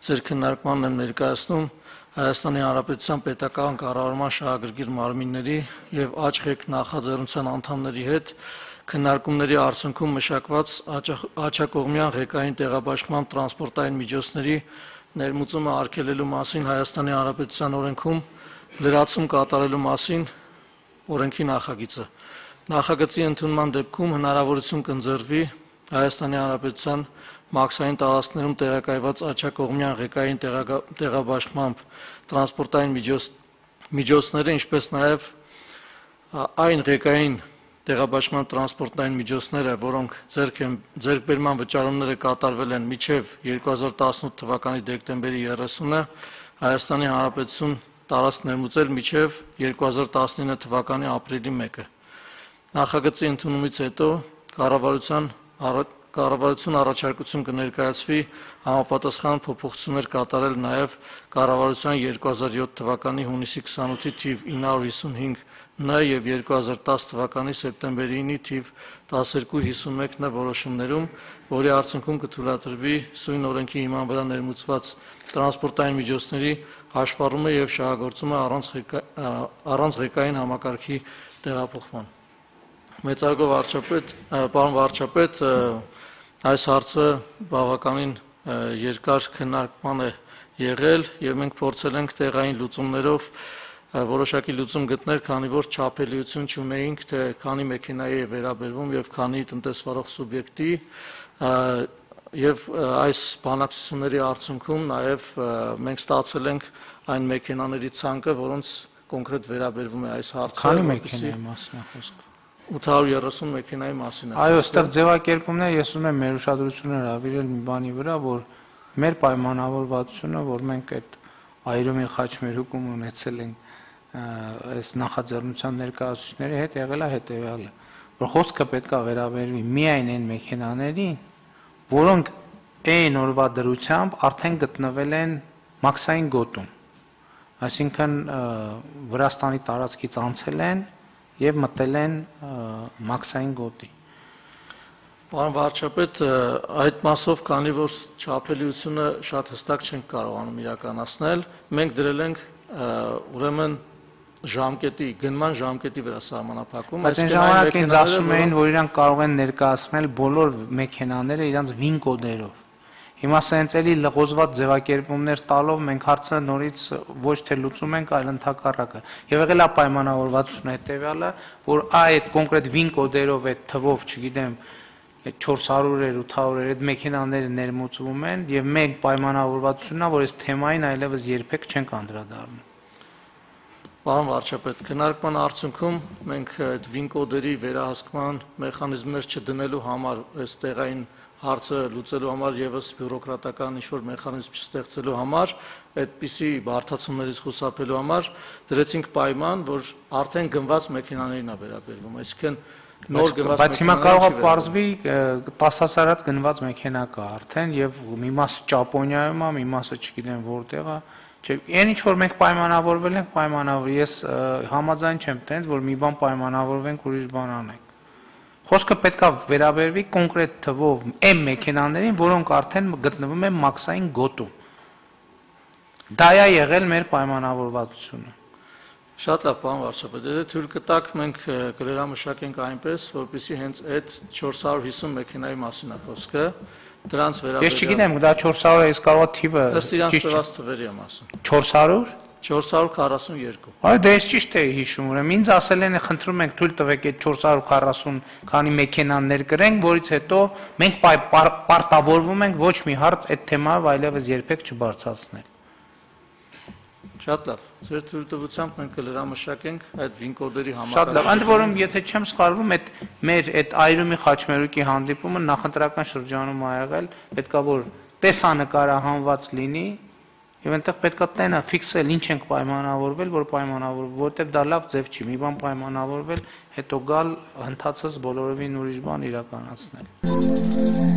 ձեր քննարկմանն եմ ներկայացնում Հայաստանի Հանրապետության պետական կառավարման շահագրգիռ մարմինների եւ աճղեկ նախաձեռնության անդամների հետ քննարկումների արդյունքում մշակված աջակողմյան ղեկային տեղաբաշխման տրանսպորտային միջոցների ներմուծումը արգելելու մասին Հայաստանի Հանրապետության օրենքում լրացում կատարելու մասին օրենքի նախագիծը։ Նախագծի ընդունման դեպքում հնարավորություն կընձեռվի Հայաստանի Հանրապետության մաքսային տարածքներում տեղակայված աջակողմյան ղեկային տեղաբաշխմամբ տրանսպորտային միջոցները, ինչպես նաև այն ղեկային տեղաբաշխման տրանսպորտային միջոցները, որոնք ձեռքբերման վճարումները կատարվել են մինչև 2018 թվականի դեկտեմբերի 30-ը, Հայաստանի Հանրապետություն տարածք ներմուծել մինչև 2019 թվականի ապրիլի 1-ը։ Նախագծի ընդունումից հետո կառավարություն առաջարկություն կներկայացվի համապատասխան փոփոխություններ կատարել նաև կառավարության 2007 թվականի հունիսի 28-ի թիվ 955Ն եւ 2010 թվականի սեպտեմբերի 9-ի թիվ 1251Ն որոշումներում, որի արդյունքում կթույլատրվի սույն օրենքի հիման վրա ներմուծված տրանսպորտային միջոցների հաշվառումը եւ շահագործումը առանց ղեկային համակարգի տեղափոխման։ Մեծարգո պարոն վարչապետ, այս հարցը բավականին երկար քննարկման է եղել եւ մենք փորձել ենք տեղային լուծումներով որոշակի լուծում գտնել, քանի որ չափելիություն չունեինք, թե քանի մեքենայի է վերաբերվում եւ քանի տնտեսվարող սուբյեկտի եւ այս բանակցությունների արդյունքում նաեւ մենք ստացել ենք այն մեքենաների ցանկը, որոնց կոնկրետ վերաբերվում է այս հարցը։ Քանի մեքենայի մասին է խոսքը։ 830 մեքենայի մասին է։ Այո, այստեղ ձևակերպումն է, ես ուզում եմ մեր ուշադրությունը հրավիրել մի բանի վրա, որ մեր պայմանավորվածությունը, որ մենք այդ այրումի խաչմերուկում ունեցել ենք այս նախաձեռնության ներկայացուցիչների հետ եղել է հետևյալը, որ խոսքը պետք է վերաբերվի միայն այն մեքենաներին, որոնք այն օրվա դրությամբ արդեն գտնվել են մաքսային գոտում, այսինքն Վրաստանի տարածքից անցել են եւ մտել են մաքսային գոտի։ Պարոն վարչապետ, այդ մասով, քանի որ չափելիությունը շատ հստակ չենք կարողանում իրականացնել, մենք դրել ենք ուրեմն գնման ժամկետի վրա սահմանափակում։ Բայց այն ժամանակ ինձ ասում էին, որ իրանք կարող են ներկայացնել բոլոր մեքենաները իրանց VIN կոդերով։ Հիմա սենց էլի լղոզված ձևակերպումներ տալով մենք հարցը նորից ոչ թե լուծում ենք, այլ ընդհակառակը։ Եվ եղել է պայմանավորվածությունը հետևյալը, որ այդ կոնկրետ VIN կոդերով այդ թվով, չգիտեմ, 400-էր, 800-էր այդ մեքենաները ներմուծվում են եւ մենք պայմանավորվածությունն է, որ այս թեմային այլևս երբեք չենք անդրադառնում։ Պարոն վարչապետ, քննարկման արդյունքում մենք այդ VIN կոդերի վերահսկման մեխանիզմներ չդնելու համար, այս տեղային հարցը լուծելու համար եւս բյուրոկրատական ինչ-որ մեխանիզմ չստեղծելու համար, այդպիսի բարդացումներից խուսափելու համար դրեցինք պայման, որ արդեն գնված մեքենաներին է վերաբերվում, այսինքն նոր գնված։ Բայց հիմա կարող է պարզվի 10,000 գնված մեքենա կա արդեն եւ մի մասը Ճապոնիայում է, մի մասը չգիտեմ որտեղ է, չէ, այն ինչ որ մենք պայմանավորվել ենք, ես համաձայն չեմ տենց, որ մի բան պայմանավորվենք, ուրիշ բան անենք։ Խոսքը պետք է վերաբերվի կոնկրետ թվով այն մեքենաներին, որոնք արդեն գտնվում են մաքսային գոտում։ Դա է եղել մեր պայմանավորվածությունը։ Շատ լավ, պարոն վարչապետ, եթե թույլ կտաք, մենք կլրամշակենք այնպես, որպեսզի հենց այդ 450 մեքենայի մասին է խոսքը, դրանց վերաբերյալ։ Ես չգիտեմ, դա 400 է, ես կարող եմ թիվը։ Ըստ իրանց տված թվերի եմ ասում։ 400 442։ Այո, դե ես ճիշտ էի հիշում, ուրեմն ինձ ասել են, խնդրում ենք թույլ տվեք այդ 440 քանի մեքենաներ գրենք, որից հետո մենք պարտավորվում ենք ոչ մի հարց այդ թեմայով այլևս երբեք չբարձրացնել։ Շատ լավ։ Ձեր թույլտվությամբ մենք կլրամշակենք այդ VIN կոդերի համակարգը։ Շատ լավ, ընդ որում, եթե չեմ սխալվում, մեր այդ այրումի խաչմերուկի հանդիպումը նախընտրական շրջանում ա եղել, պետքա որ տեսանկարահանված լինի եւ այնտեղ պետքա տենա ֆիքսել ինչ ենք պայմանավորվել, որ պայմանավորվել, որտեղ դա լավ ձև չի, մի բան պայմանավորվել, հետո գալ հնդածս բոլորովին ուրիշ բան իրականացնել։